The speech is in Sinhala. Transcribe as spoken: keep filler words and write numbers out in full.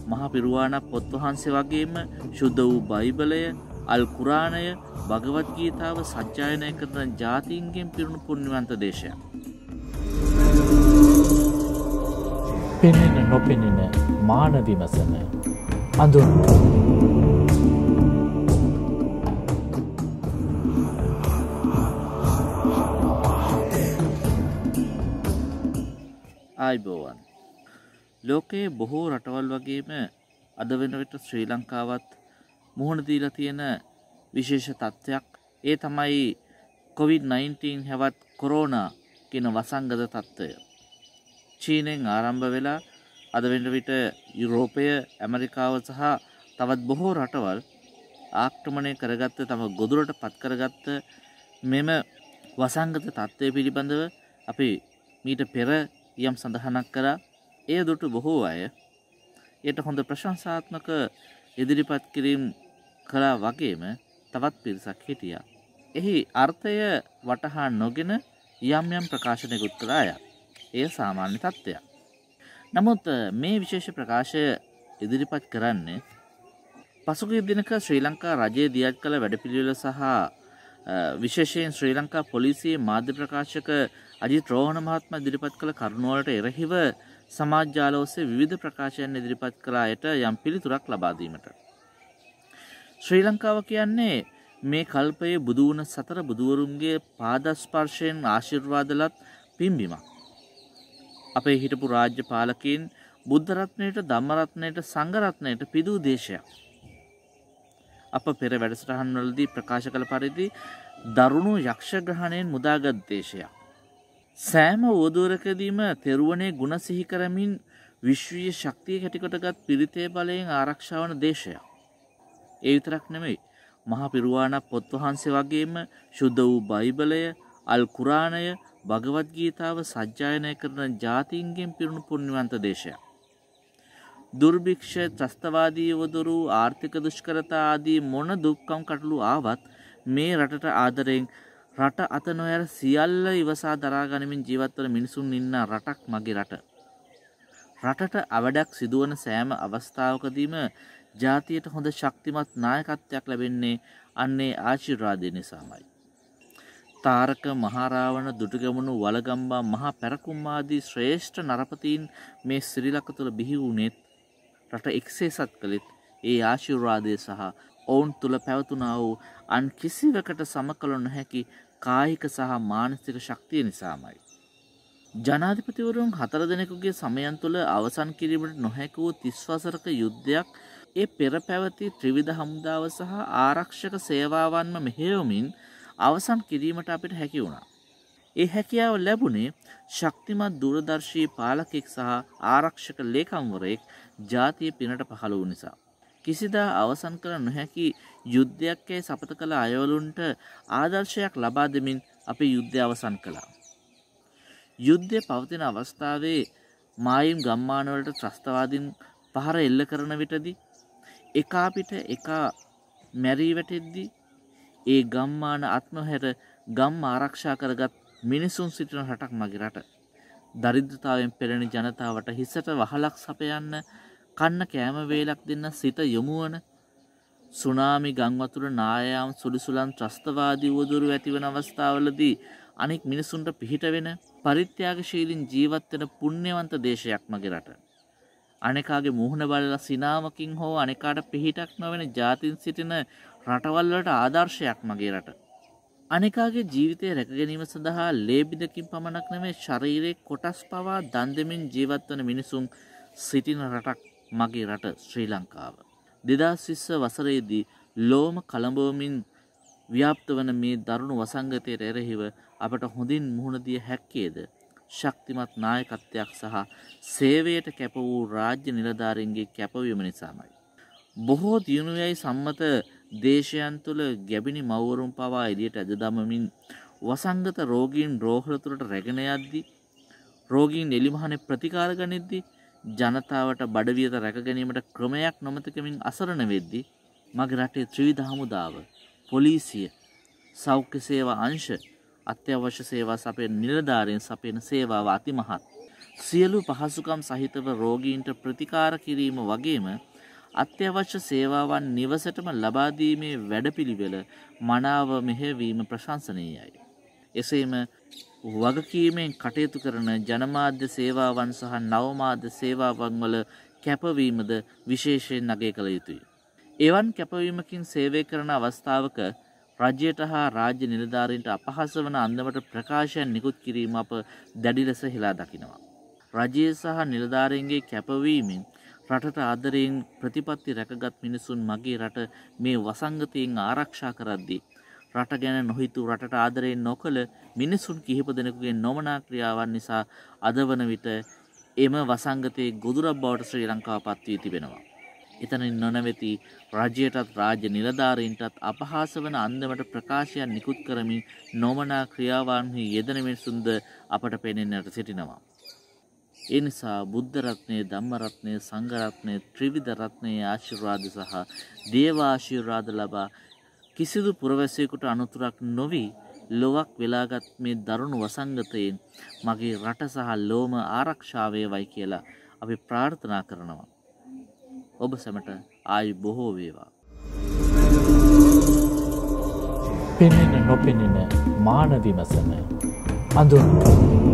මහා පිරුවාණ පොත් වහන්සේ වගේම ශුද්ධ වූ බයිබලය, අල් කුරානය, භගවත් ගීතාව සජ්ජායනය කරන ජාතීන්ගෙන් පිරුණු පුණ්‍යවන්ත දේශයක්. පෙනෙන නොපෙනෙන මාන විමසන අඳුන් ආයිබෝවන්. ලෝකයේ බොහෝ රටවල් වගේම අද වෙන විට ශ්‍රී ලංකාවත් මුහුණ දීලා තියෙන විශේෂ තත්ත්වයක් ඒ තමයි කොවිඩ් නයින්ටීන් හැවත් කොරෝනා කියන වසංගත තත්ත්වය. චීනෙන් ආරම්භ වෙලා අද වෙන විට යුරෝපය, ඇමරිකාව සහ තවත් බොහෝ රටවල් ආක්‍රමණය කරගත්ත, තම ගොදුරට පත් කරගත්ත මෙම වසංගත තත්ත්වය පිළිබඳව අපි මීට පෙර යම් සඳහනක් කරා. එය දුටු බොහෝ අය එයට හොඳ ප්‍රශංසාත්මක ඉදිරිපත් කිරීම් කළා වගේම තවත් පිරිසක් හිටියා. එහි අර්ථය වටහා නොගෙන යම් යම් ප්‍රකාශනයකුත් කළා අය. එය සාමාන්‍ය තත්ත්වයක්. නමුත් මේ විශේෂ ප්‍රකාශය ඉදිරිපත් කරන්නේ පසුගිය දිනක ශ්‍රී ලංකා රජයේ දියත් කළ වැඩපිළිවෙල සහ විශේෂයෙන් ශ්‍රී ලංකා පොලිසියේ මාධ්‍ය ප්‍රකාශක අජිත් රෝහණ මහත්මයා ඉදිරිපත් කළ කරුණුවලට එරෙහිව සමාජ ජාල ඔස්සේ විවිධ ප්‍රකාශයන් ඉදිරිපත් කළ අයට යම් පිළිතුරක් ලබා දීමට. ශ්‍රී ලංකාව කියන්නේ මේ කල්පයේ බුදු වුණ සතර බුදුවරුන්ගේ පාදස්පර්ශයෙන් ආශිර්වාද ලත් පින්බිමක්. අපේ හිටපු රාජ්‍ය පාලකීන් බුද්ධ රත්නයට, ධම්ම රත්නයට, සංඝ රත්නයට පිදූ දේශයක්. අප පෙර වැඩසටහන් වලදී ප්‍රකාශ කළ පරිදි දරුණු යක්ෂ ග්‍රහණයෙන් මුදාගත් දේශයක්. සෑම උවදුරකදීම තෙරුවනේ ගුණ සිහි කරමින් විශ්වීය ශක්තිය කැටිකොටගත් පිරිතේ බලයෙන් ආරක්ෂා වන දේශයක්. ඒ විතරක් නෙමෙයි, මහා පිරුවාණ පොත් වහන්සේ වගේම ශුද්ධ වූ බයිබලය, අල් කුරානය, භගවත් ගීතාව සජ්ජායනය කරන ජාතීන්ගෙන් පිරුණු පුණ්‍යවන්ත දේශයක්. දුර්භික්ෂ, ත්‍රස්තවාදී වදුරු, ආර්ථික දුෂ්කරතා ආදී මොන දුක්ඛම් කටළු ආවත් මේ රටට ආදරෙන් රට අත නොයර සියල්ල ඉවසා දරා ගනිමින් ජීවත් වන මිනිසුන් ඉන්න රටක් මගේ රට. රටට අවඩක් සිදුවන සෑම අවස්ථාවකදීම ජාතියට හොඳ ශක්තිමත් නායකත්වයක් ලැබෙන්නේ අන්නේ ආශිර්වාදය නිසාමයි. තාරක, මහරාවණ, දුටුගැමුණු, වලගම්බා, මහා පැරකුම් ආදී ශ්‍රේෂ්ඨ නරපතීන් මේ ශ්‍රී ලංකාව තුළ බිහි වුණෙත්, රට එක්සේසත් කළෙත් ඒ ආශිර්වාදය සහ ඔවුන් තුළ පැවතුනා වූ අන් කිසිවකට සමකළ නොහැකි කායික සහ මානසික ශක්තිය නිසාමයි. ජනාධිපතිවරුන් හතර දෙනෙකුගේ සමයන් තුළ අවසන් කිරීමට නොහැකි වූ තිස් වසරක යුද්ධයක් ඒ පෙර පැවති ත්‍රිවිධ හමුදාව සහ ආරක්ෂක සේවාවන්ම මෙහෙයවමින් අවසන් කිරීමට අපිට හැකි වුණා. ඒ හැකියාව ලැබුණේ ශක්තිමත් දූරදර්ශී පාලකෙක් සහ ආරක්ෂක ලේකම්වරයෙක් ජාතිය පිනට පහළ වූ නිසා. කිසිදා අවසන් කළ නොහැකි යුද්ධයක් යැයි සපත කළ අයවලුන්ට ආදර්ශයක් ලබා දෙමින් අපේ යුද්ධය අවසන් කළා. යුද්ධය පවතින අවස්ථාවේ මායිම් ගම්මානවලට ත්‍රස්තවාදීන් පහර එල්ල කරන විටදී එකා පිට එකා මැරී වැටෙද්දී ඒ ගම්මාන අත්නොහැර ගම් ආරක්ෂා කරගත් මිනිසුන් සිටින රටක් මගේ රට. දරිද්‍රතාවයෙන් පෙළෙන ජනතාවට හිසට වහලක් සපයන්න, කන්න කෑම වේලක් දෙන්න සිත යොමුවන, සුනාමි, ගංවතුර, නායාම්, සුලිසුලන්, ත්‍රස්තවාදී උවදුරු ඇතිවන අවස්ථාවලදී අනෙක් මිනිසුන්ට පිහිට වෙන, පරිත්‍යාගශීලීන් ජීවත් වෙන පුණ්‍යවන්ත දේශයක් මගේ රට. අනෙකාගේ මුහුණ බලලා සිනාමකින් හෝ අනෙකාට පිහිටක් නොවන ජාතීන් සිටින රටවල් වලට ආදර්ශයක් මගේ රට. අනෙකාගේ ජීවිතය රැක ගැනීම සඳහා ලේබිදකින් පමණක් නෙමෙයි ශරීරයේ කොටස් පවා දන් දෙමින් ජීවත් වන මිනිසුන් සිටින රටක් මගේ රට ශ්‍රී ලංකාව. දෙදාස් විස්ස වසරේදී ලෝම කළඹවමින් ව්‍යාප්ත වන මේ දරුණු වසංගතයට එරෙහිව අපට හොඳින් මුහුණ දිය හැක්කේද ශක්තිමත් නායකත්වයක් සහ සේවයට කැප වූ රාජ්‍ය නිලධාරීන්ගේ කැපවීම නිසාමයි. බොහෝ දියුණුවයි සම්මත දේශයන් තුළ ගැබිනි මව්වරුන් පවා එළියට ඇද දමමින් වසංගත රෝගීන් රෝහල තුළට රැගෙන යද්දී, රෝගීන් එලිමහනේ ප්‍රතිකාර ගනිද්දී, ජනතාවට බඩවියත රැක ගැනීමට ක්‍රමයක් නොමැතිකමින් අසරණ වෙද්දී මගේ රටේ ත්‍රිවිධ හමුදාව, පොලිසිය, සෞඛ්‍ය සේවා අංශ, අත්‍යවශ්‍ය සේවා සපයන නිලධාරීන් සපයන සේවාව අතිමහත්. සියලු පහසුකම් සහිතව රෝගීන්ට ප්‍රතිකාර කිරීම වගේම අත්‍යවශ්‍ය සේවාවන් නිවසටම ලබා දීමේ වැඩපිළිවෙල මනාව මෙහෙයවීම ප්‍රශංසනීයයි. එසේම වගකීමෙන් කටයුතු කරන ජනමාධ්‍ය සේවාවන් සහ නවමාධ්‍ය සේවාවන් වල කැපවීමද විශේෂයෙන් අගය කළ යුතුයි. එවන් කැපවීමකින් සේවය කරන අවස්ථාවක රජයට හා රාජ්‍ය නිලධාරීන්ට අපහාස වන අන්දමට ප්‍රකාශයන් නිකුත් කිරීම අප දැඩි ලෙස හෙලා දකිනවා. රජයේ සහ නිලධාරීන්ගේ කැපවීමෙන් රටට ආදරයෙන් ප්‍රතිපත්ති රැකගත් මිනිසුන් මගේ රට මේ වසංගතයෙන් ආරක්ෂා කරද්දී රට ගැන නොහිතු රටට ආදරයෙන් නොකළ මිනිසුන් කිහිප දෙනෙකුගේ නොමනා ක්‍රියාවන් නිසා අද වන විට එම වසංගතයේ ගොදුරක් බවට ශ්‍රී ලංකාව පත් වී තිබෙනවා. එතනින් නොනැවති රජයටත් රාජ්‍ය නිලධාරීන්ටත් අපහාස වන අන්දමට ප්‍රකාශයන් නිකුත් කරමින් නොමනා ක්‍රියාවන්හි යෙදෙන මිනිසුන්ද අපට පෙනෙන්නට සිටිනවා. ඒ නිසා බුද්ධ රත්නය, ධම්ම රත්නය, සංඝ රත්නය, ත්‍රිවිධ රත්නයේ ආශිර්වාද සහ දේව ආශිර්වාද ලබා කිසිදු පුරවැසියෙකුට අනුතුරක් නොවි ලොවක් වෙලාගත් මේ දරුණු වසංගතයෙන් මගේ රට සහ ලෝම ආරක්ෂා වේවයි කියලා අපි ප්‍රාර්ථනා කරනවා. ඔබ සැමට ආයු බොහෝ වේවා. පෙනෙන නොපෙනෙන මාන විමසන අඳුන්